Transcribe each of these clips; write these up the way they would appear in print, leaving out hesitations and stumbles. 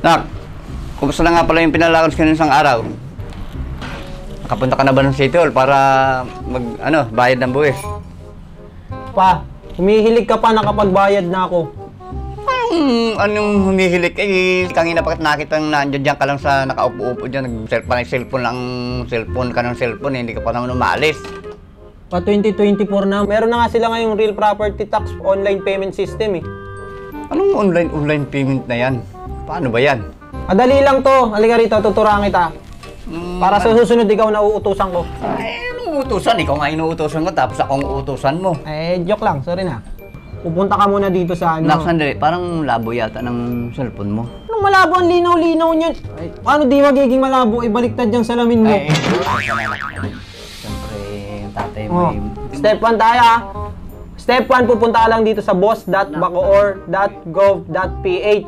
Nak, kumusta na nga pala yung pinalakad ko isang araw? Nakapunta ka na ba ng City Hall para bayad ng buwis? Pa, humihilig ka pa nakapagbayad na ako. Anong humihilik? Kanina bakit nakita nandiyan dyan ka lang sa nakaupo-upo dyan, cellphone lang, cellphone ka ng cellphone, hindi ka pa naman umalis. Pa 2024 na, meron na nga sila ngayong real property tax online payment system eh. Anong online payment na yan? Paano ba yan? Madali lang to, halika rito, tuturuan kita. Para sa susunod ikaw na uutusan ko. Ay, anong utusan? Ikaw nga inuutusan ko tapos akong utusan mo. Joke lang, sorry na. Pupunta ka muna dito sa Nak, sandali, parang labo yata ng cellphone mo. Anong malabo? Ang linaw-linaw niyan. Paano di magiging malabo? Ibaliktad yung salamin mo. Siyempre, tatay mo Step 1 tayo ah. Step 1, pupunta ka lang dito sa boss.bacoor.gov.ph.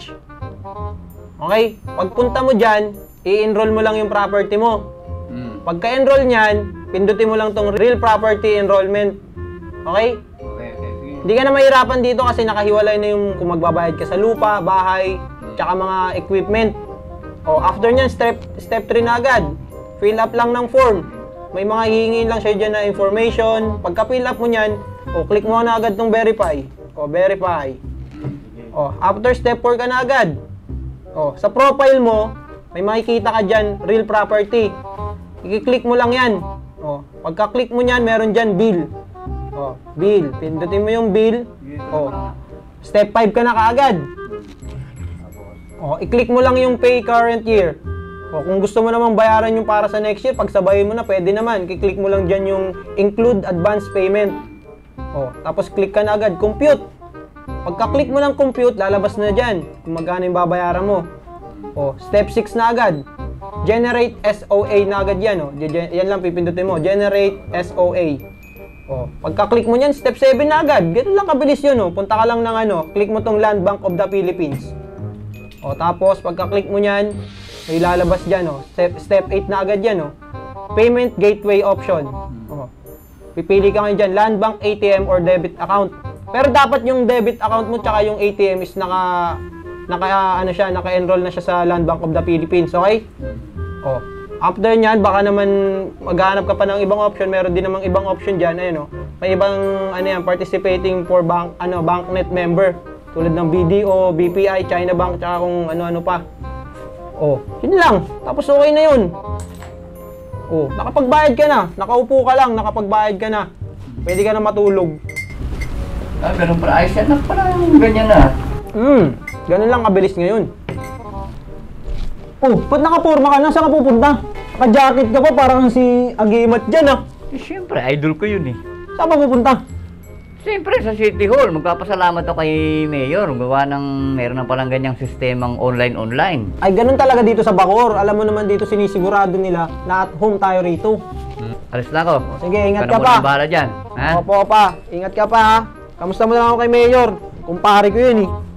Okay? Pagpunta mo dyan, i-enroll mo lang yung property mo. Pagka-enroll niyan, pindutin mo lang tong real property enrollment. Okay? Hindi ka na mahirapan dito kasi nakahiwalay na yung kung magbabayad ka sa lupa, bahay, tsaka mga equipment. After nyan, step 3 na agad. Fill up lang ng form. May mga hihingin lang siya dyan na information. Pagka fill up mo nyan, click mo na agad tong verify. Verify. After step 4 ka na agad. Sa profile mo, may makikita ka dyan, real property. I-click mo lang yan. Pagka-click mo nyan, meron dyan bill. Bill. Pindutin mo yung bill. Step 5 ka na kaagad. I-click mo lang yung pay current year. Kung gusto mo namang bayaran yung para sa next year, pagsabayin mo na, pwede naman. I-click mo lang dyan yung include advance payment. Tapos click ka na agad, compute. Pagka-click mo ng compute, lalabas na dyan kung magkano yung babayaran mo. Step 6 na agad. Generate SOA na agad yan. Yan lang pipindutin mo. Generate SOA. Pagka-click mo yan, step 7 na agad. Ganun lang kabilis yun. Punta ka lang ng click mo tong Land Bank of the Philippines. Tapos, pagka-click mo yan, may lalabas dyan. Step 8 na agad yan. Payment Gateway Option. Pipili ka ngayon dyan, Land Bank ATM or debit account. Pero dapat yung debit account mo tsaka yung ATM is naka-enroll na siya sa Land Bank of the Philippines. Okay? After nyan, baka naman maghanap ka pa ng ibang option. Meron din namang ibang option dyan. May ibang participating for BancNet member. Tulad ng BDO, BPI, China Bank, tsaka kung ano-ano pa. Yun lang. Tapos okay na yun. Nakapagbayad ka na. Nakaupo ka lang, nakapagbayad ka na. Pwede ka na matulog. Ganun pala. Ayos yan lang pala yung ganyan na. Ganun lang kabilis ngayon. Ba't nakaporma ka na? Saan ka pupunta? Naka-jacket ka pa, parang si Agimat dyan Siyempre, idol ko yun Saan ka pupunta? Siyempre, sa City Hall. Magpapasalamat ako kay Mayor. Meron na palang ganyang sistemang online. Ay, ganun talaga dito sa Bacoor. Alam mo naman dito, sinisigurado nila na at home tayo rito. Alis na ako. Sige, ingat ka pa. Bahala dyan. Opo, pa. Ingat ka pa Kamusta mo lang ako kay Mayor? Kumpare ko yun